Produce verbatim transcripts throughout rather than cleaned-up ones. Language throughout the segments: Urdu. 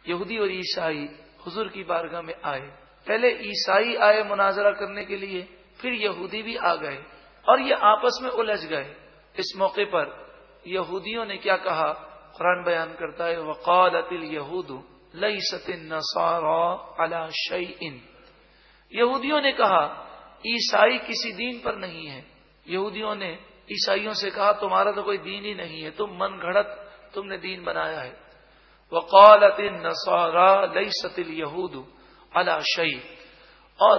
یہودی اور عیسائی حضور کی بارگاہ میں آئے. پہلے عیسائی آئے مناظرہ کرنے کے لیے، پھر یہودی بھی آ گئے اور یہ آپس میں الجھ گئے. اس موقع پر یہودیوں نے کیا کہا؟ قرآن بیان کرتا ہے وقالت الیہود لیست النصارى علی شیء. یہودیوں نے کہا عیسائی کسی دین پر نہیں ہے. یہودیوں نے عیسائیوں سے کہا تمہارا تو کوئی دین ہی نہیں ہے، تم من گھڑت تم نے دین بنایا ہے. وقالت النصارى لیست الیہود علی شیء. اور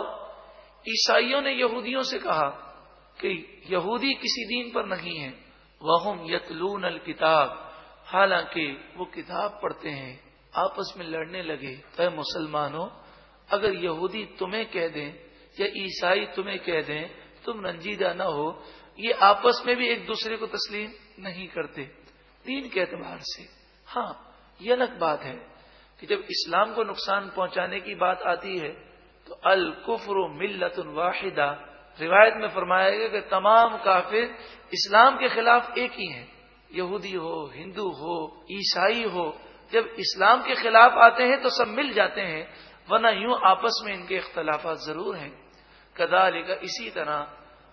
عیسائیوں نے یہودیوں سے کہا کہ یہودی کسی دین پر نہیں ہے. وہم یتلون الکتاب، حالانکہ وہ کتاب پڑھتے ہیں. آپس میں لڑنے لگے. اے مسلمانوں، اگر یہودی تمہیں کہہ دیں یا عیسائی تمہیں کہہ دیں تم رنجیدہ نہ ہو. یہ آپس میں بھی ایک دوسرے کو تسلیم نہیں کرتے دین کے اعتبار سے. ہاں یہ الگ بات ہے کہ جب اسلام کو نقصان پہنچانے کی بات آتی ہے تو الکفر ملت واحدہ، روایت میں فرمایا گیا کہ تمام کافر اسلام کے خلاف ایک ہی ہیں. یہودی ہو، ہندو ہو، عیسائی ہو، جب اسلام کے خلاف آتے ہیں تو سب مل جاتے ہیں، ورنہ یوں آپس میں ان کے اختلافات ضرور ہیں. کذالک، اسی طرح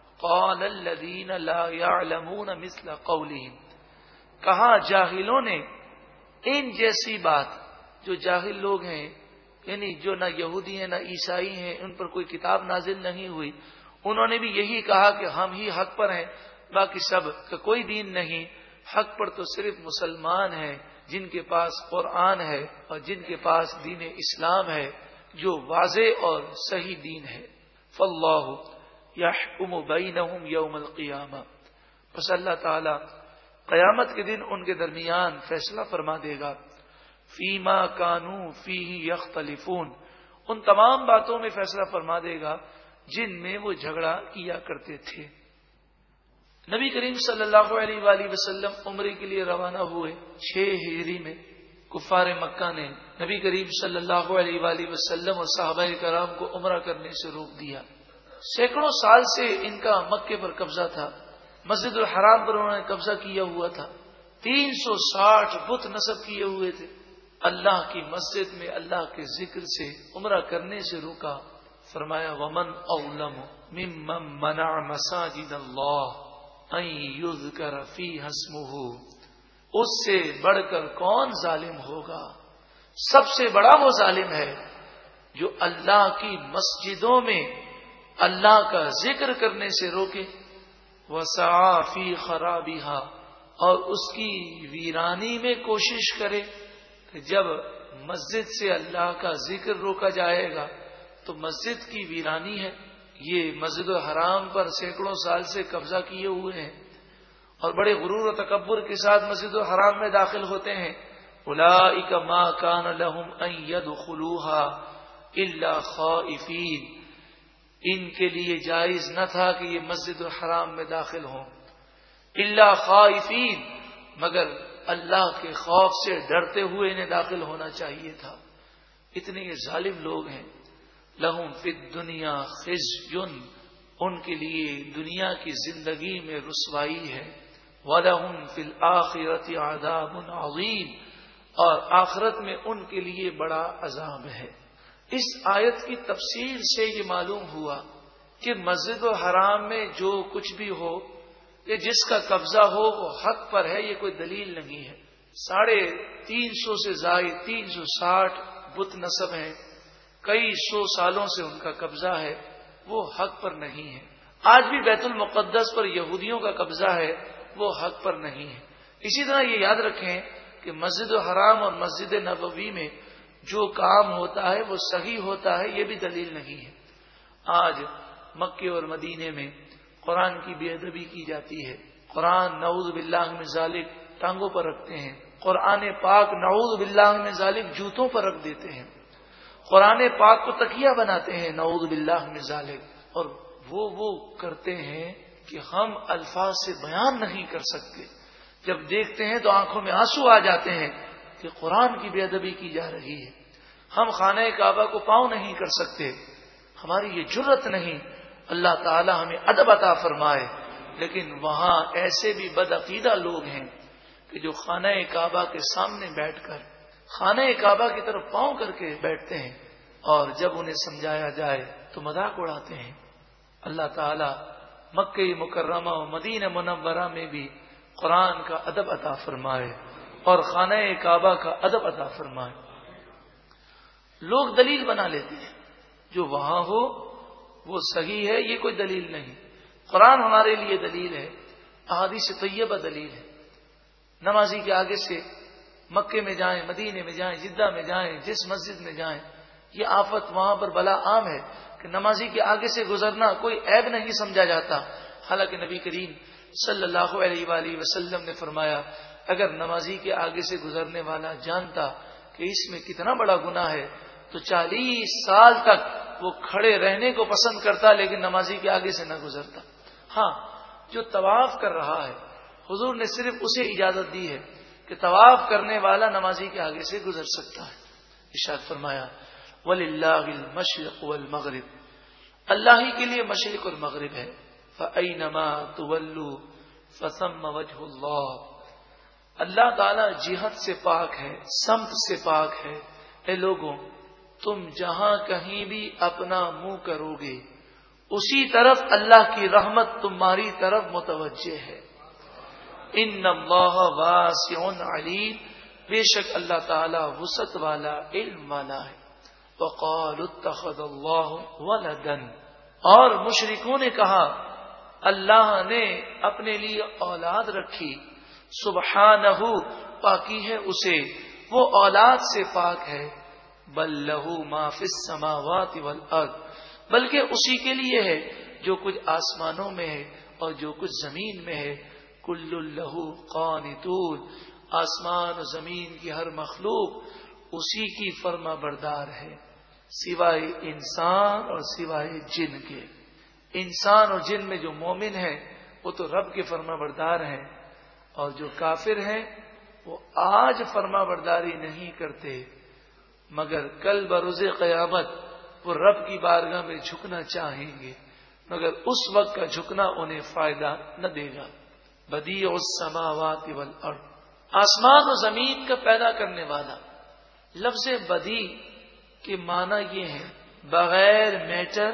قال الذین لا یعلمون مثل قولہم، کہا جاہلوں نے ان جیسی بات. جو جاہل لوگ ہیں، یعنی جو نہ یہودی ہیں نہ عیسائی ہیں، ان پر کوئی کتاب نازل نہیں ہوئی، انہوں نے بھی یہی کہا کہ ہم ہی حق پر ہیں، باقی سب کا کوئی دین نہیں. حق پر تو صرف مسلمان ہیں جن کے پاس قرآن ہے اور جن کے پاس دین اسلام ہے جو واضح اور صحیح دین ہے. فاللہ یحکم بینہم یوم القیامہ، بس اللہ تعالی قیامت کے دن ان کے درمیان فیصلہ فرما دے گا. فیما کانوا فیہ یختلفون، ان تمام باتوں میں فیصلہ فرما دے گا جن میں وہ جھگڑا کیا کرتے تھے. نبی کریم صلی اللہ علیہ وآلہ وسلم عمرے کے لیے روانہ ہوئے. چھ ہجری میں کفار مکہ نے نبی کریم صلی اللہ علیہ وآلہ وسلم اور صحابہ کرام کو عمرہ کرنے سے روک دیا. سینکڑوں سال سے ان کا مکے پر قبضہ تھا، مسجد الحرام پر انہوں نے قبضہ کیا ہوا تھا. تین سو ساٹھ بت نصب کیے ہوئے تھے. اللہ کی مسجد میں اللہ کے ذکر سے عمرہ کرنے سے روکا. فرمایا ومن اظلم ممن منع مساجد اللہ ان یذکر فیہا اسمہ، اس سے بڑھ کر کون ظالم ہوگا؟ سب سے بڑا وہ ظالم ہے جو اللہ کی مسجدوں میں اللہ کا ذکر کرنے سے روکے. وسعی فی خرابہا، اور اس کی ویرانی میں کوشش کرے. کہ جب مسجد سے اللہ کا ذکر روکا جائے گا تو مسجد کی ویرانی ہے. یہ مسجد الحرام پر سینکڑوں سال سے قبضہ کیے ہوئے ہیں اور بڑے غرور و تکبر کے ساتھ مسجد الحرام میں داخل ہوتے ہیں. اولئک ما کان لهم ان يدخلوها الا خائفین، ان کے لیے جائز نہ تھا کہ یہ مسجد الحرام میں داخل ہوں الا خائفین، مگر اللہ کے خوف سے ڈرتے ہوئے انہیں داخل ہونا چاہیے تھا. اتنے یہ ظالم لوگ ہیں. لہم فی الدنیا خزی، ان کے لیے دنیا کی زندگی میں رسوائی ہے. وَلَهُمْ فِي الْآخِرَةِ عَذَابٌ عَظِيمٌ، اور آخرت میں ان کے لیے بڑا عذاب ہے. اس آیت کی تفسیر سے یہ معلوم ہوا کہ مسجد الحرام میں جو کچھ بھی ہو یا جس کا قبضہ ہو وہ حق پر ہے، یہ کوئی دلیل نہیں ہے. ساڑھے تین سو سے زائد تین سو ساٹھ بت نصب ہیں، کئی سو سالوں سے ان کا قبضہ ہے، وہ حق پر نہیں ہے. آج بھی بیت المقدس پر یہودیوں کا قبضہ ہے، وہ حق پر نہیں ہے. اسی طرح یہ یاد رکھیں کہ مسجد الحرام اور مسجد نبوی میں جو کام ہوتا ہے وہ صحیح ہوتا ہے، یہ بھی دلیل نہیں ہے. آج مکے اور مدینے میں قرآن کی بے ادبی کی جاتی ہے. قرآن نعوذ باللہ من ذالک ٹانگوں پر رکھتے ہیں، قرآن پاک نعوذ باللہ من ذالک جوتوں پر رکھ دیتے ہیں، قرآن پاک کو تکیہ بناتے ہیں نعوذ باللہ من ذالک. اور وہ وہ کرتے ہیں کہ ہم الفاظ سے بیان نہیں کر سکتے. جب دیکھتے ہیں تو آنکھوں میں آنسو آ جاتے ہیں کہ قرآن کی بے ادبی کی جا رہی ہے. ہم خانہ کعبہ کو پاؤں نہیں کر سکتے، ہماری یہ جرت نہیں. اللہ تعالی ہمیں ادب عطا فرمائے. لیکن وہاں ایسے بھی بدعقیدہ لوگ ہیں کہ جو خانہ کعبہ کے سامنے بیٹھ کر خانہ کعبہ کی طرف پاؤں کر کے بیٹھتے ہیں اور جب انہیں سمجھایا جائے تو مذاق اڑاتے ہیں۔ اللہ تعالی مکہ مکرمہ و مدینہ منورہ میں بھی قرآن کا ادب عطا فرمائے اور خانہ کعبہ کا ادب عطا فرمائے۔ لوگ دلیل بنا لیتے ہیں جو وہاں ہو وہ صحیح ہے، یہ کوئی دلیل نہیں۔ قرآن ہمارے لیے دلیل ہے، احادیث طیبہ دلیل ہے۔ نمازی کے آگے سے مکے میں جائیں، مدینے میں جائیں، جدہ میں جائیں، جس مسجد میں جائیں، یہ آفت وہاں پر بلا عام ہے کہ نمازی کے آگے سے گزرنا کوئی عیب نہیں سمجھا جاتا، حالانکہ نبی کریم صلی اللہ علیہ وآلہ وسلم نے فرمایا اگر نمازی کے آگے سے گزرنے والا جانتا کہ اس میں کتنا بڑا گناہ ہے تو چالیس سال تک وہ کھڑے رہنے کو پسند کرتا لیکن نمازی کے آگے سے نہ گزرتا۔ ہاں، جو طواف کر رہا ہے حضور نے صرف اسے اجازت دی ہے کہ طواف کرنے والا نمازی کے آگے سے گزر سکتا ہے۔ ارشاد فرمایا وَلِلَّهِ الْمَشْرِقُ وَالْمَغْرِبُ، اللہ ہی کے لیے مشرق اور مغرب ہے۔ فَأَيْنَمَا تُوَلُّوا فَثَمَّ وَجْهُ اللَّهِ، اللہ تعالی جہت سے پاک ہے، سمت سے پاک ہے۔ اے لوگوں، تم جہاں کہیں بھی اپنا منہ کرو گے اسی طرف اللہ کی رحمت تمہاری طرف متوجہ ہے۔ ان اللہ واسع علیم، بے شک اللہ تعالی وسعت والا، علم والا ہے۔ وقالوا اتخذ اللہ ولدا، اور مشرکوں نے کہا اللہ نے اپنے لیے اولاد رکھی۔ سبحانہ، پاکی ہے اسے، وہ اولاد سے پاک ہے۔ بل لہ ما فی السماوات والارض، بلکہ اسی کے لیے ہے جو کچھ آسمانوں میں ہے اور جو کچھ زمین میں ہے۔ کل لہ قانتون، آسمان و زمین کی ہر مخلوق اسی کی فرما بردار ہے سوائے انسان اور سوائے جن کے۔ انسان اور جن میں جو مومن ہے وہ تو رب کے فرما بردار ہیں، اور جو کافر ہیں وہ آج فرما برداری نہیں کرتے مگر کل بروز قیامت وہ رب کی بارگاہ میں جھکنا چاہیں گے، مگر اس وقت کا جھکنا انہیں فائدہ نہ دے گا۔ بدیع السماوات والارض، آسمان و زمین کا پیدا کرنے والا۔ لفظ بدیع کے معنی یہ ہے بغیر میٹر،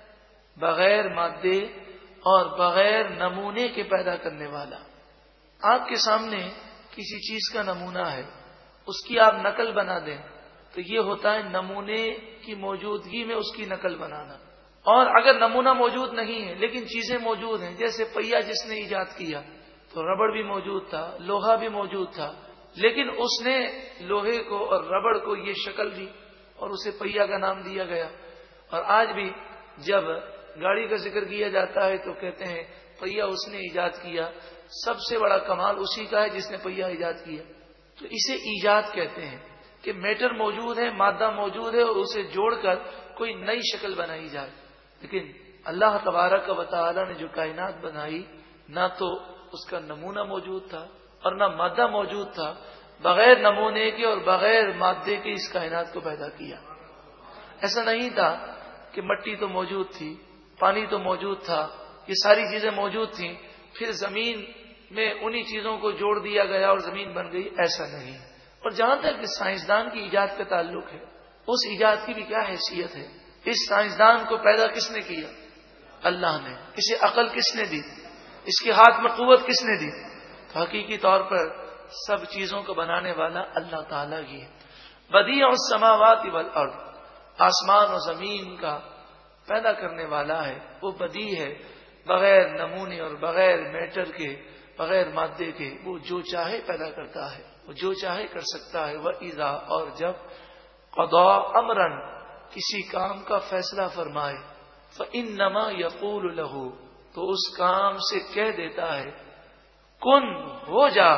بغیر مادے اور بغیر نمونے کے پیدا کرنے والا۔ آپ کے سامنے کسی چیز کا نمونہ ہے، اس کی آپ نقل بنا دیں تو یہ ہوتا ہے نمونے کی موجودگی میں اس کی نقل بنانا۔ اور اگر نمونہ موجود نہیں ہے لیکن چیزیں موجود ہیں، جیسے پہیا جس نے ایجاد کیا تو ربڑ بھی موجود تھا، لوہا بھی موجود تھا، لیکن اس نے لوہے کو اور ربڑ کو یہ شکل دی اور اسے پہیا کا نام دیا گیا۔ اور آج بھی جب گاڑی کا ذکر کیا جاتا ہے تو کہتے ہیں پہیا اس نے ایجاد کیا، سب سے بڑا کمال اسی کا ہے جس نے پہیا ایجاد کیا۔ تو اسے ایجاد کہتے ہیں کہ میٹر موجود ہے، مادہ موجود ہے اور اسے جوڑ کر کوئی نئی شکل بنائی جائے۔ لیکن اللہ تبارک و تعالی نے جو کائنات بنائی، نہ تو اس کا نمونہ موجود تھا اور نہ مادہ موجود تھا، بغیر نمونے کے اور بغیر مادے کے اس کائنات کو پیدا کیا۔ ایسا نہیں تھا کہ مٹی تو موجود تھی، پانی تو موجود تھا، یہ ساری چیزیں موجود تھیں، پھر زمین میں انہی چیزوں کو جوڑ دیا گیا اور زمین بن گئی، ایسا نہیں۔ اور جہاں تک سائنسدان کی ایجاد کا تعلق ہے، اس ایجاد کی بھی کیا حیثیت ہے؟ اس سائنسدان کو پیدا کس نے کیا؟ اللہ نے۔ اسے عقل کس نے دی؟ اس کے ہاتھ میں قوت کس نے دی؟ تو حقیقی طور پر سب چیزوں کو بنانے والا اللہ تعالیٰ ہی ہے۔ بدیع السماوات والارض، آسمان و زمین کا پیدا کرنے والا ہے، وہ بدیع ہے، بغیر نمونے اور بغیر میٹر کے، بغیر مادے کے، وہ جو چاہے پیدا کرتا ہے، وہ جو چاہے کر سکتا ہے۔ وَإِذَا، اور جب قضا امرا، کسی کام کا فیصلہ فرمائے، فَإِنَّمَا يَقُولُ لَهُ، تو اس کام سے کہہ دیتا ہے کن، ہو جا،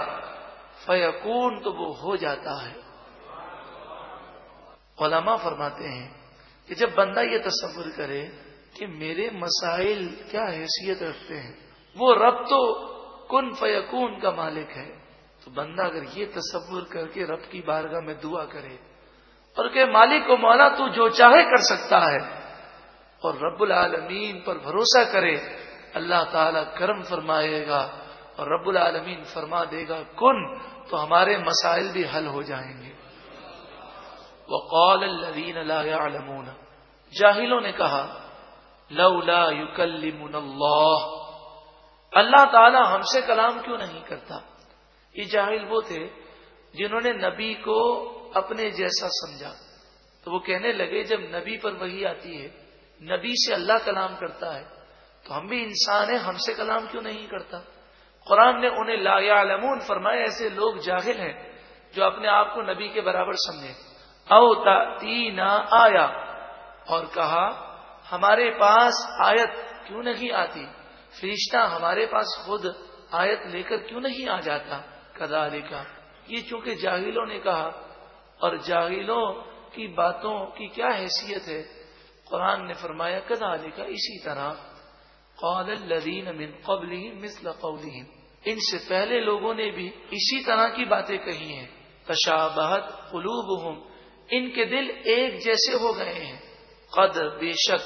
فیکون، تو وہ ہو جاتا ہے۔ علماء فرماتے ہیں کہ جب بندہ یہ تصور کرے کہ میرے مسائل کیا حیثیت رکھتے ہیں، وہ رب تو کن فیکون کا مالک ہے، تو بندہ اگر یہ تصور کر کے رب کی بارگاہ میں دعا کرے اور کہ مالک و مولا تو جو چاہے کر سکتا ہے، اور رب العالمین پر بھروسہ کرے، اللہ تعالیٰ کرم فرمائے گا اور رب العالمین فرما دے گا کن، تو ہمارے مسائل بھی حل ہو جائیں گے۔ وقال الذین لا يعلمون، جاہلوں نے کہا لولا یکلمنا اللہ، اللہ تعالی ہم سے کلام کیوں نہیں کرتا۔ یہ جاہل وہ تھے جنہوں نے نبی کو اپنے جیسا سمجھا، تو وہ کہنے لگے جب نبی پر وحی آتی ہے، نبی سے اللہ کلام کرتا ہے، تو ہم بھی انسان ہیں، ہم سے کلام کیوں نہیں کرتا۔ قرآن نے انہیں لا یعلمون فرمایا، ایسے لوگ جاہل ہیں جو اپنے آپ کو نبی کے برابر سمجھے۔ او تأتینا آیا، اور کہا ہمارے پاس آیت کیوں نہیں آتی، فرشتہ ہمارے پاس خود آیت لے کر کیوں نہیں آ جاتا۔ کذالک، یہ چونکہ جاہلوں نے کہا، اور جاہلوں کی باتوں کی کیا حیثیت ہے، قرآن نے فرمایا کذالک، اسی طرح قال الذین من قبلہم مثل قولہم، ان سے پہلے لوگوں نے بھی اسی طرح کی باتیں کہی ہیں۔ تشابہت قلوبہم، ان کے دل ایک جیسے ہو گئے ہیں۔ قد، بے شک،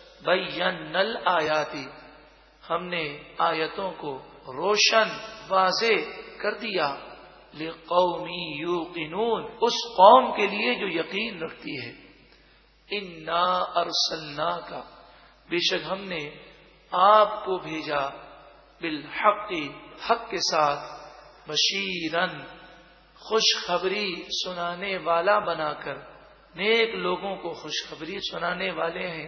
بینا الآیات، ہم نے آیتوں کو روشن واضح کر دیا، لقوم یوقنون، اس قوم کے لیے جو یقین رکھتی ہے۔ انا ارسلناک، بے شک ہم نے آپ کو بھیجا، بالحق، حق کے ساتھ، بشیرن، خوشخبری سنانے والا بنا کر، نیک لوگوں کو خوشخبری سنانے والے ہیں،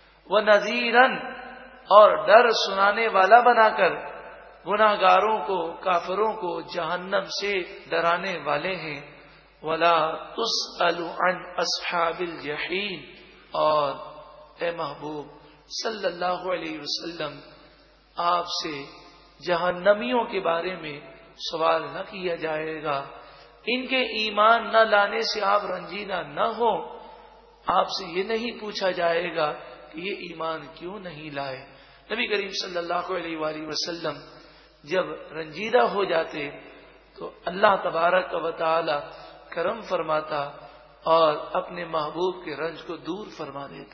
ونذیرن، اور ڈر سنانے والا بنا کر، گناہگاروں کو، کافروں کو جہنم سے ڈرانے والے ہیں۔ ولا تسأل عن اصحاب الجحیم، اور اے محبوب صلی اللہ علیہ وسلم، آپ سے جہنمیوں کے بارے میں سوال نہ کیا جائے گا، ان کے ایمان نہ لانے سے آپ رنجیدہ نہ ہو، آپ سے یہ نہیں پوچھا جائے گا کہ یہ ایمان کیوں نہیں لائے۔ نبی کریم صلی اللہ علیہ وآلہ وسلم جب رنجیدہ ہو جاتے تو اللہ تبارک و تعالی کرم فرماتا اور اپنے محبوب کے رنج کو دور فرما دیتا۔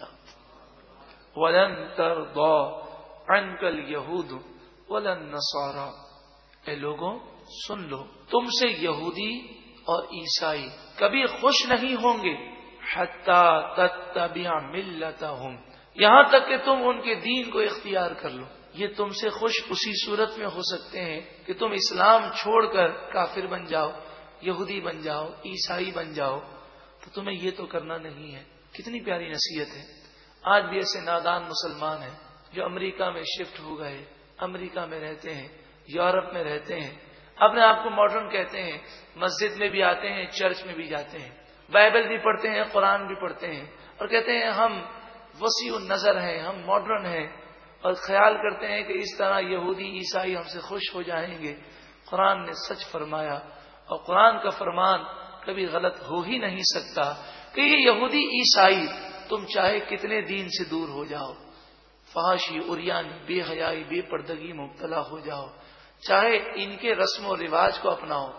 وَلَن تَرْضَىٰ عَنْكَ الْيَهُودُ وَلَا النَّصَارَىٰ، اے لوگوں سن لو، تم سے یہودی اور عیسائی کبھی خوش نہیں ہوں گے، حَتَّىٰ تَتَّبِعَ مِلَّتَهُمْ، یہاں تک کہ تم ان کے دین کو اختیار کر لو۔ یہ تم سے خوش اسی صورت میں ہو سکتے ہیں کہ تم اسلام چھوڑ کر کافر بن جاؤ، یہودی بن جاؤ، عیسائی بن جاؤ، تو تمہیں یہ تو کرنا نہیں ہے۔ کتنی پیاری نصیحت ہے۔ آج بھی ایسے نادان مسلمان ہیں جو امریکہ میں شفٹ ہو گئے، امریکہ میں رہتے ہیں، یورپ میں رہتے ہیں، اپنے آپ کو ماڈرن کہتے ہیں، مسجد میں بھی آتے ہیں، چرچ میں بھی جاتے ہیں، بائبل بھی پڑھتے ہیں، قرآن بھی پڑھتے ہیں، اور کہتے ہیں ہم وسیع النظر ہیں، ہم ماڈرن ہیں، اور خیال کرتے ہیں کہ اس طرح یہودی عیسائی ہم سے خوش ہو جائیں گے۔ قرآن نے سچ فرمایا، اور قرآن کا فرمان کبھی غلط ہو ہی نہیں سکتا کہ یہ یہودی عیسائی تم چاہے کتنے دین سے دور ہو جاؤ، فحاشی، عریانی، بے حیائی، بے پردگی مبتلا ہو جاؤ، چاہے ان کے رسم و رواج کو اپناؤ۔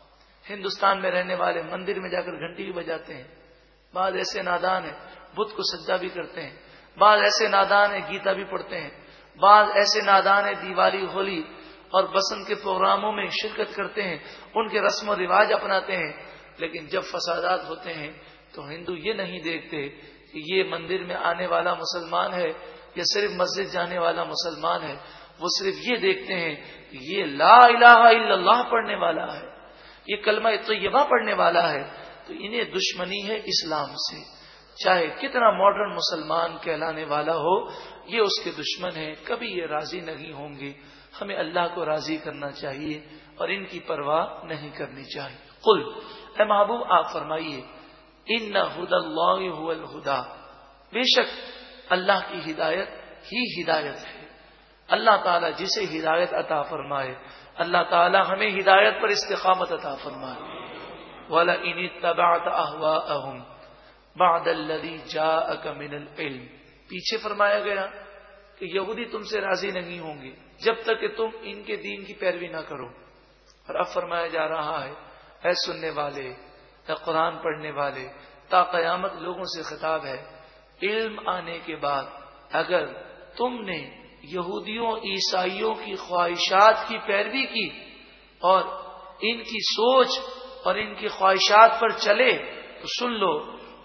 ہندوستان میں رہنے والے مندر میں جا کر گھنٹی بھی بجاتے ہیں، بعض ایسے نادان ہیں بت کو سجدہ بھی کرتے ہیں، بعض ایسے نادان ہیں گیتا بھی پڑھتے ہیں، بعض ایسے نادان ہیں دیوالی، ہولی اور بسنت کے پروگراموں میں شرکت کرتے ہیں، ان کے رسم و رواج اپناتے ہیں، لیکن جب فسادات ہوتے ہیں تو ہندو یہ نہیں دیکھتے کہ یہ مندر میں آنے والا مسلمان ہے یا صرف مسجد جانے والا مسلمان ہے، وہ صرف یہ دیکھتے ہیں کہ یہ لا الہ الا اللہ پڑھنے والا ہے، یہ کلمہ طیبہ پڑھنے والا ہے، تو انہیں دشمنی ہے اسلام سے۔ چاہے کتنا ماڈرن مسلمان کہلانے والا ہو، یہ اس کے دشمن ہیں، کبھی یہ راضی نہیں ہوں گے۔ ہمیں اللہ کو راضی کرنا چاہیے اور ان کی پرواہ نہیں کرنی چاہیے۔ قل، اے محبوب آپ فرمائیے، ان ھدی اللہ ھو الھدی، بے شک اللہ کی ہدایت ہی ہدایت ہے۔ اللہ تعالیٰ جسے ہدایت عطا فرمائے، اللہ تعالیٰ ہمیں ہدایت پر استقامت عطا فرمائے۔ وَلَئِنِ اتَّبَعْتَ أَهْوَاءَهُمْ بعد الذی جاءک من العلم، پیچھے فرمایا گیا کہ یہودی تم سے راضی نہیں ہوں گے جب تک کہ تم ان کے دین کی پیروی نہ کرو، اور اب فرمایا جا رہا ہے اے سننے والے، اے قرآن پڑھنے والے، تا قیامت لوگوں سے خطاب ہے، علم آنے کے بعد اگر تم نے یہودیوں عیسائیوں کی خواہشات کی پیروی کی اور ان کی سوچ اور ان کی خواہشات پر چلے تو سن لو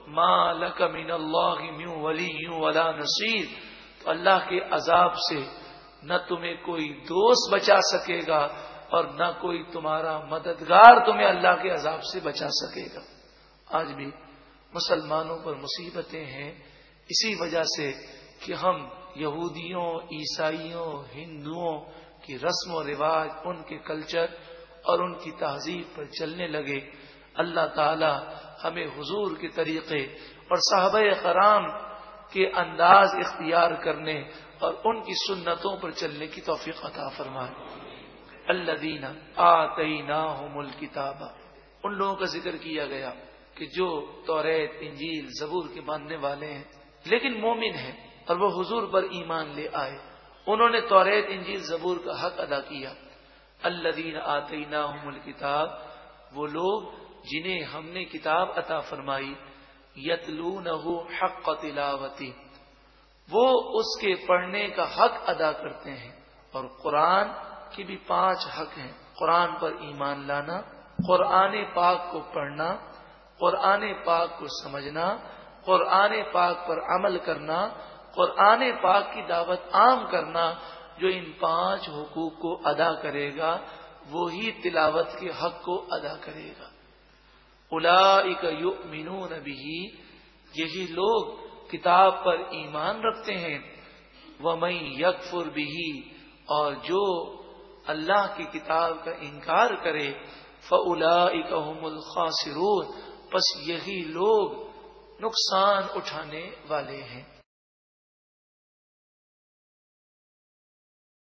ما لک من اللہ من ولی ولا نصیر، تو اللہ کے عذاب سے نہ تمہیں کوئی دوست بچا سکے گا اور نہ کوئی تمہارا مددگار تمہیں اللہ کے عذاب سے بچا سکے گا۔ آج بھی مسلمانوں پر مصیبتیں ہیں اسی وجہ سے کہ ہم یہودیوں، عیسائیوں، ہندوؤں کی رسم و رواج، ان کے کلچر اور ان کی تہذیب پر چلنے لگے۔ اللہ تعالی ہمیں حضور کے طریقے اور صحابہ کرام کے انداز اختیار کرنے اور ان کی سنتوں پر چلنے کی توفیق عطا فرمائے۔ الذین آتیناہم الکتاب، ان لوگوں کا ذکر کیا گیا کہ جو توریت، انجیل، زبور کے ماننے والے ہیں لیکن مومن ہیں اور وہ حضور پر ایمان لے آئے، انہوں نے توریت، انجیل، زبور کا حق ادا کیا۔ الذین آتیناہم الکتاب، وہ لوگ جنہیں ہم نے کتاب عطا فرمائی، یتلونہ حق تلاوتی، وہ اس کے پڑھنے کا حق ادا کرتے ہیں۔ اور قرآن کی بھی پانچ حق ہیں: قرآن پر ایمان لانا، قرآن پاک کو پڑھنا، قرآن پاک کو سمجھنا، قرآن پاک پر عمل کرنا، قرآن پاک کی دعوت عام کرنا۔ جو ان پانچ حقوق کو ادا کرے گا وہی تلاوت کے حق کو ادا کرے گا۔ اولئک یؤمنون بہ، یہی لوگ کتاب پر ایمان رکھتے ہیں۔ ومن یکفر بہ، اور جو اللہ کی کتاب کا انکار کرے، فاولئک هم الخاسرون، پس یہی لوگ نقصان اٹھانے والے ہیں۔